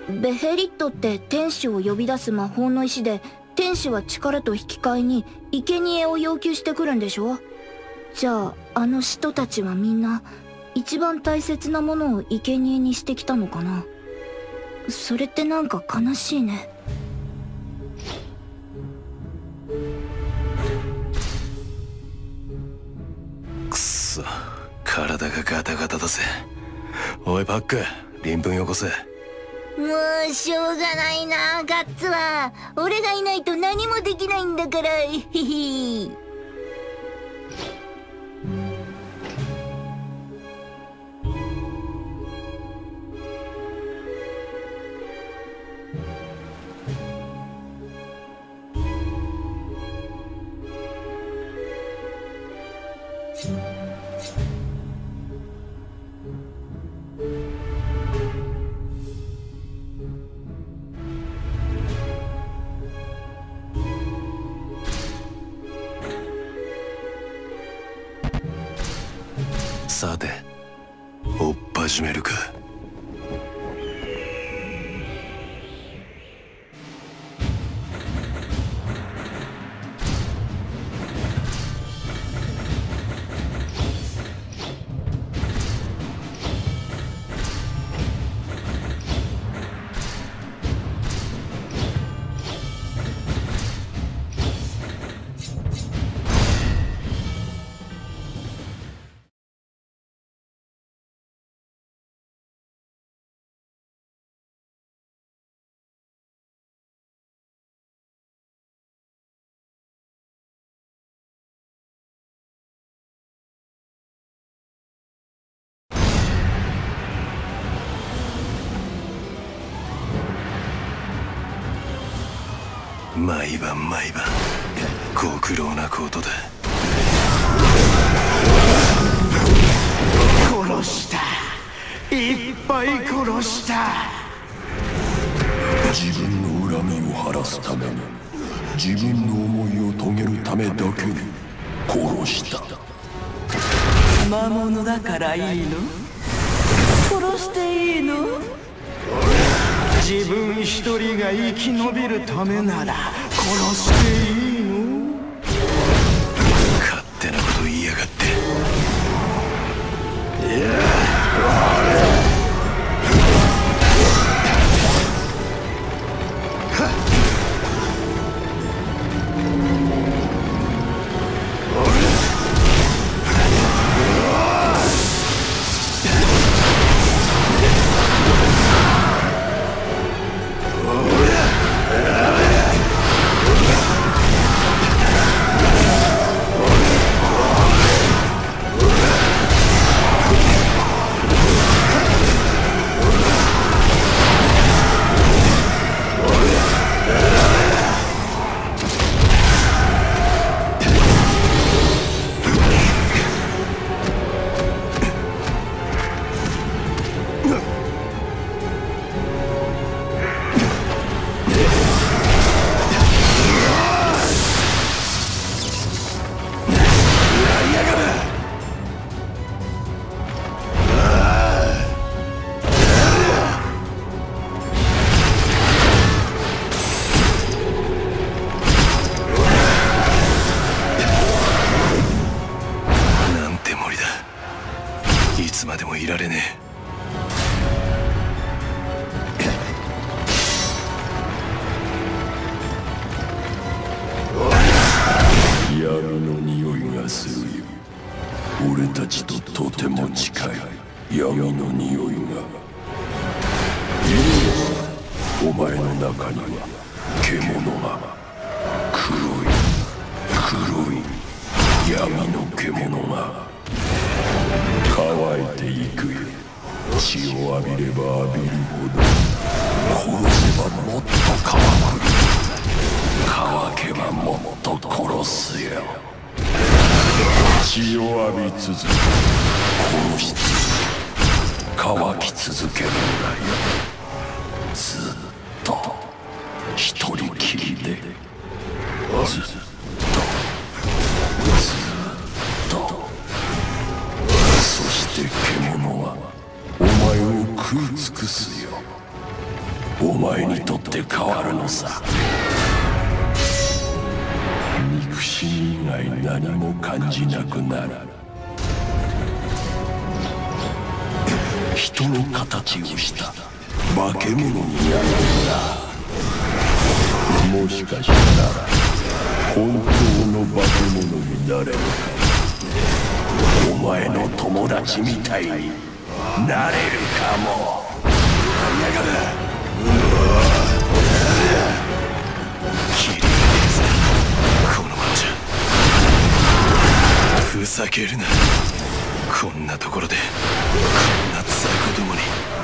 ベヘリットって天使を呼び出す魔法の石で、天使は力と引き換えに生贄を要求してくるんでしょ。じゃああの使徒たちはみんな一番大切なものを生贄にしてきたのかな。それってなんか悲しいね。 くっそ、体がガタガタだぜ。おいパック、鱗粉よこせ。 もうしょうがないな、ガッツは。俺がいないと何もできないんだから。ヒヒ。 さて、追っ始めるか。毎晩毎晩ご苦労なことだ。 殺した、いっぱい殺した。 自分の恨みを晴らすために、自分の思いを遂げるためだけに殺した。 魔物だからいいの？殺していいの？ 自分一人が生き延びるためなら殺していいの？ 勝手なこと言いやがって。いつまでもいられねえ。闇の匂いがするよ。俺たちととても近い闇の匂いが。お前の中には獣が、黒い闇の獣が乾いていくよ。血を浴びれば浴びるほど、殺せばもっと乾く。乾けばもっと殺すよ。血を浴び続け、殺し続け、乾き続けるんだよ。ずっと一人きりで、ずっと。そして獣はお前を食い尽くすよ。 お前にとって変わるのさ。憎しみ以外何も感じなくなる。人の形をした化け物になるんだ。もしかしたら本当の化け物になれるかも。お前の友達みたいになれるかも。やがれ。 キリがねえぜ、このままじゃ。ふざけるな。こんなところでこんな雑魚どもに。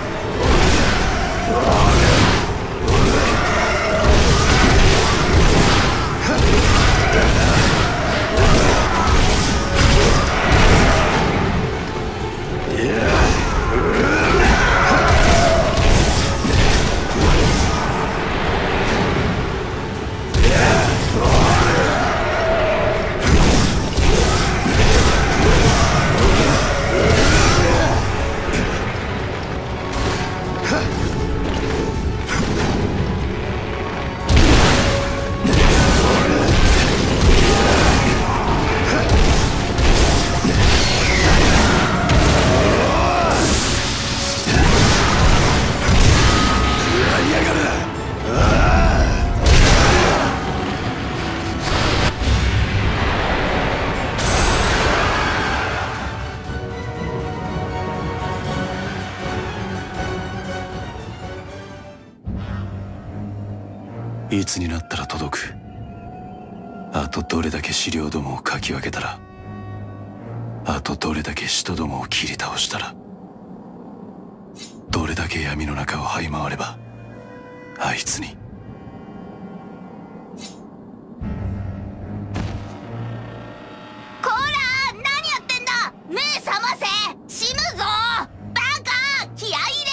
いつになったら届く。あとどれだけ資料どもをかき分けたら、あとどれだけ人どもを切り倒したら、どれだけ闇の中を這い回ればあいつに。 こら、何やってんだ。目覚ませ。死ぬぞバカ。気合い入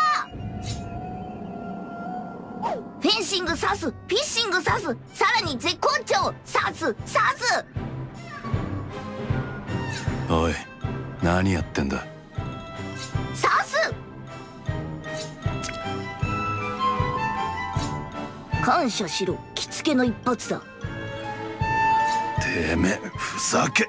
れろ。フェンシング刺す、フィッシング刺す、さらに絶好調刺す刺す。 おい、何やってんだ。 刺す。感謝しろ、着付けの一発だ。 てめえ、ふざけ。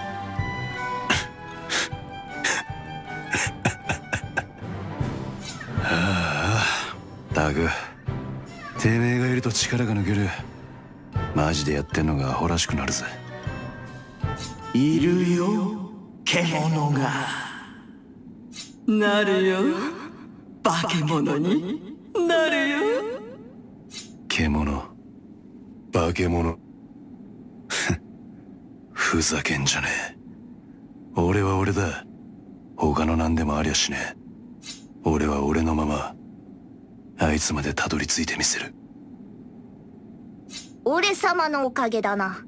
はあ、タグ、てめえがいると力が抜ける。マジでやってんのがアホらしくなるぜ。 いるよ、獣が。 なるよ、化け物になるよ。 獣、化け物。ふざけんじゃねえ。俺は俺だ。他の何でもありゃしねえ。俺は俺のままあいつまでたどり着いてみせる。 俺様のおかげだな。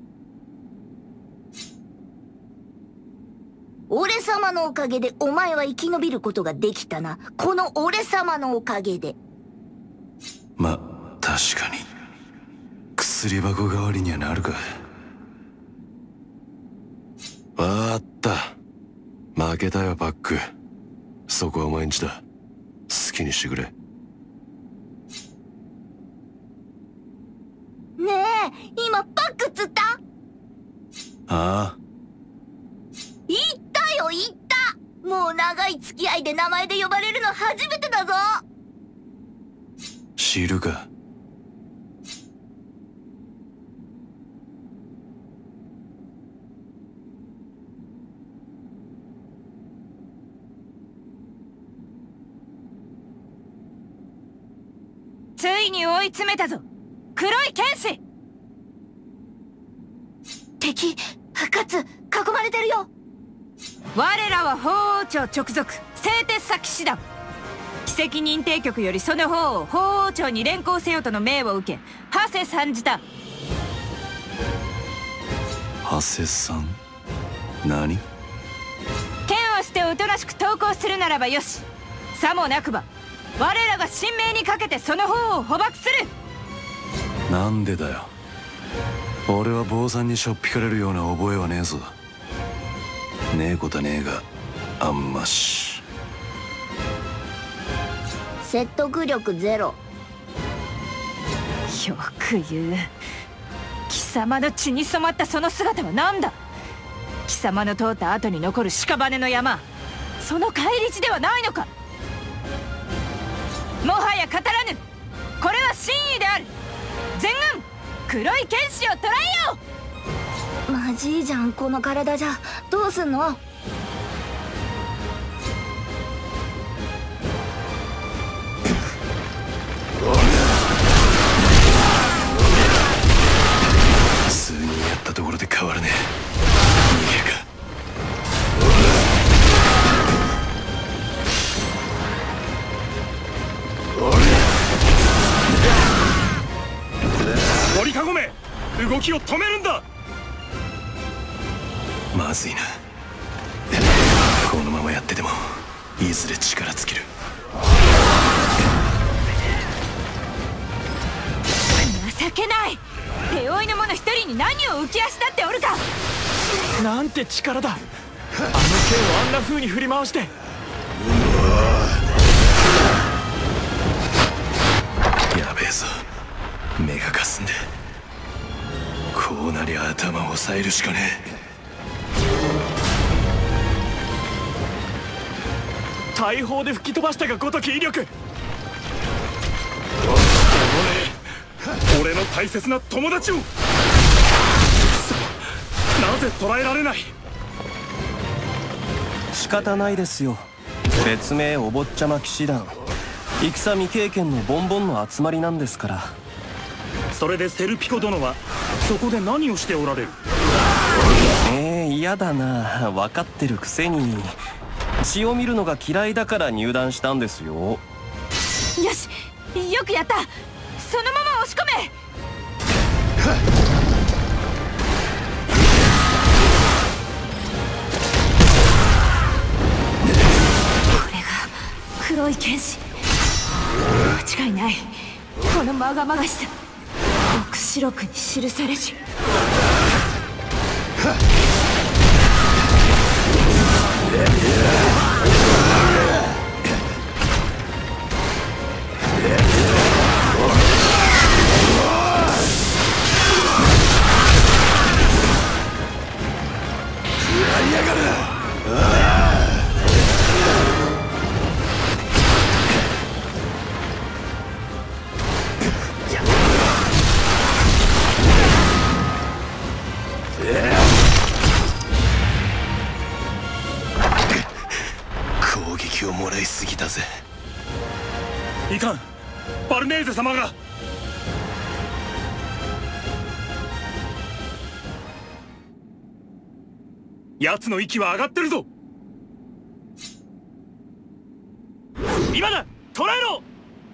俺様のおかげでお前は生き延びることができたな。この俺様のおかげで。 ま、確かに薬箱代わりにはなるか。わかった。負けたよパック。そこはお前んちだ。好きにしてくれ。 ねえ、今パックっつった？ ああ、 言ったよ言った。もう長い付き合いで名前で呼ばれるの初めてだぞ。 知るか。 ついに追い詰めたぞ、黒い剣士。 敵、かつ囲まれてるよ。 我らは法王朝直属製鉄佐騎士団。奇跡認定局よりその方を法王朝に連行せよとの命を受け、ハセ参じた。 ハセさん、何？ 剣を捨ておとなしく投降するならばよし。さもなくば我らが神明にかけてその方を捕獲する。 なんでだよ。俺は坊さんにしょっぴかれるような覚えはねえぞ。ねえことはねえがあんまし。 説得力ゼロ。 よく言う。貴様の血に染まったその姿は何だ。貴様の通った後に残る屍の山、その返り血ではないのか。もはや語らぬ。これは真意である。全軍黒い剣士を捕らえよう。マジいじゃん、この体じゃ。どうすんの。 数人やったところで変わるね。逃げるか。 取り囲め。動きを止めるんだ。 まずいな。このままやっててもいずれ力尽きる。 情けない。手負いの者一人に何を浮き足立っておるか。 なんて力だ。あの剣をあんな風に振り回して。 やべえぞ。目がかすんで。こうなりゃ頭を押さえるしかねえ。 大砲で吹き飛ばしたがごとき威力。俺の大切な友達を。くそ、なぜ捕らえられない。 仕方ないですよ。別名お坊ちゃま騎士団、戦未経験のボンボンの集まりなんですから。 それでセルピコ殿はそこで何をしておられる。 嫌だな。分かってるくせに。血を見るのが嫌いだから入団したんですよ。 よし、よくやった。そのまま押し込め。これが黒い剣士。間違いない。このまがまがしさ、黙示録に記されし。 攻撃をもらいすぎたぜ。 いかん、バルネーゼ様が。奴の息は上がってるぞ。今だ、捕らえろ。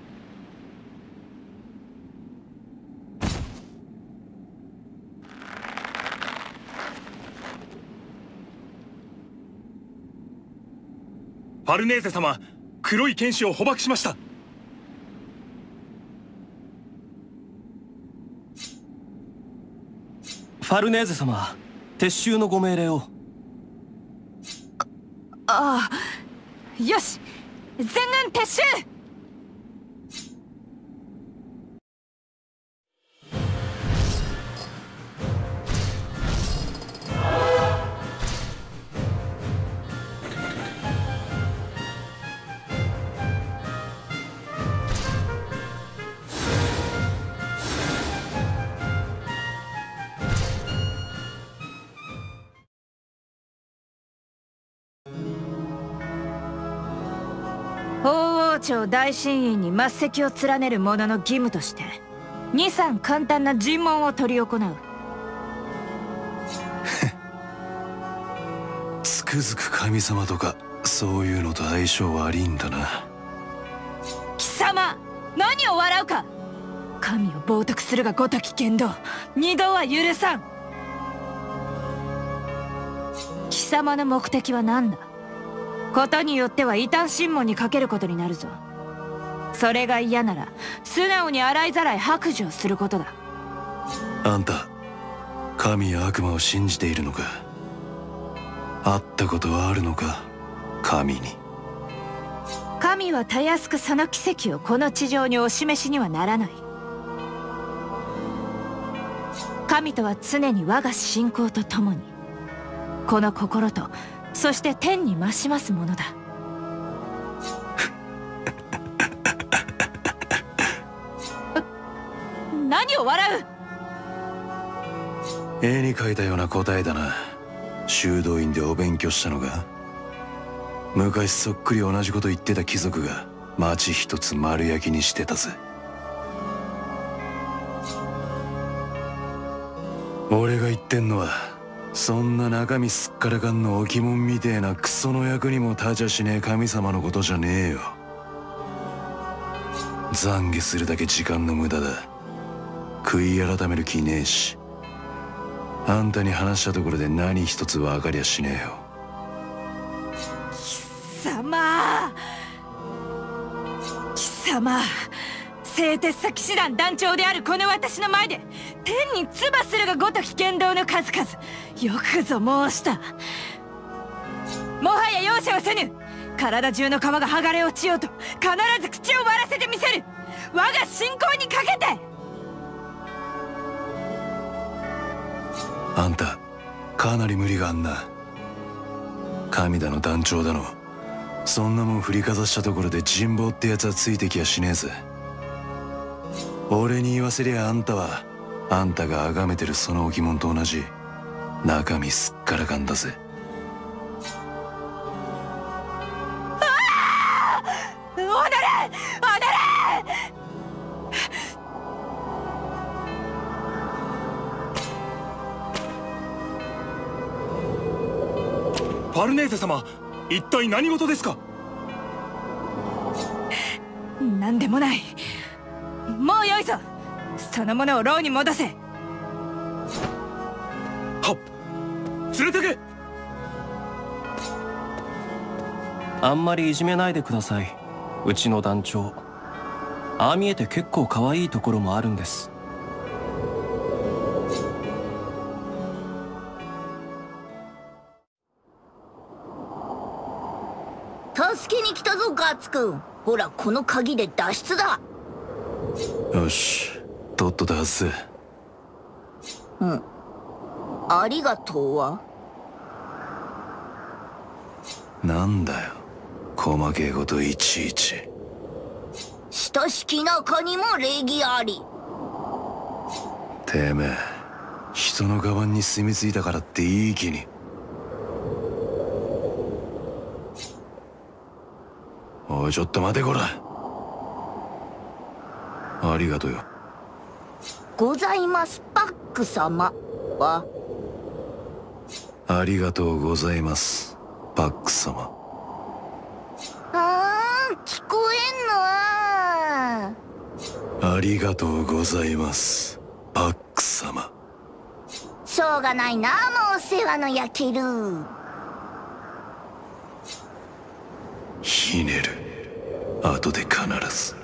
ファルネーゼ様、黒い剣士を捕獲しました。 ファルネーゼ様、撤収のご命令を。 ああ、よし、全軍撤収。法王朝大神院に末席を連ねる者の義務として2、3簡単な尋問を執り行う。 つくづく神様とかそういうのと相性悪いんだな。 貴様、何を笑うか。神を冒涜するがごとき言動、二度は許さん。貴様の目的は何だ。ことによっては異端審問にかけることになるぞ。それが嫌なら素直に洗いざらい白状することだ。 あんた、神や悪魔を信じているのか。会ったことはあるのか、神に。 神はたやすくその奇跡をこの地上にお示しにはならない。 神とは常に我が信仰とともに、この心とそして天に増しますものだ。何を笑う？ 絵に描いたような答えだな。修道院でお勉強したのが。昔そっくり同じこと言ってた貴族が町一つ丸焼きにしてたぜ。俺が言ってんのは、そんな中身すっからかんの置物みてえなクソの役にも立ちゃしねえ神様のことじゃねえよ。懺悔するだけ時間の無駄だ。悔い改める気ねえし、あんたに話したところで何一つ分かりゃしねえよ。 貴様、製鉄者騎士団団長であるこの私の前で天に唾するがごとき言動の数々、よくぞ申した。もはや容赦はせぬ。体中の皮が剥がれ落ちようと必ず口を割らせてみせる。我が信仰にかけて。 あんたかなり無理があんな。神だの団長だの、そんなもん振りかざしたところで人望ってやつはついてきやしねえぜ。俺に言わせりゃあんたは、あんたが崇めてるその置物と同じ中身すっからかんだぜ。 おのれ！ ファルネーゼ様、一体何事ですか？ 何でもない。もうよいぞ。その者を牢に戻せ。 はっ、連れてけ。 あんまりいじめないでください、うちの団長。ああ見えて結構可愛いところもあるんです。 助けに来たぞガッツくん。ほらこの鍵で脱出だ。 よし、とっとと外せ。 ありがとうはなんだよ、細けえこといちいち。 親しき中にも礼儀あり。 てめえ、人のカバンに住み着いたからっていい気に。おいちょっと待てこら。ありがとうよ。 ございますパック様は。 ありがとうございますパック様。 聞こえんの？ ありがとうございますパック様。 しょうがないな、もうお世話の焼ける。 ひねる、後で必ず。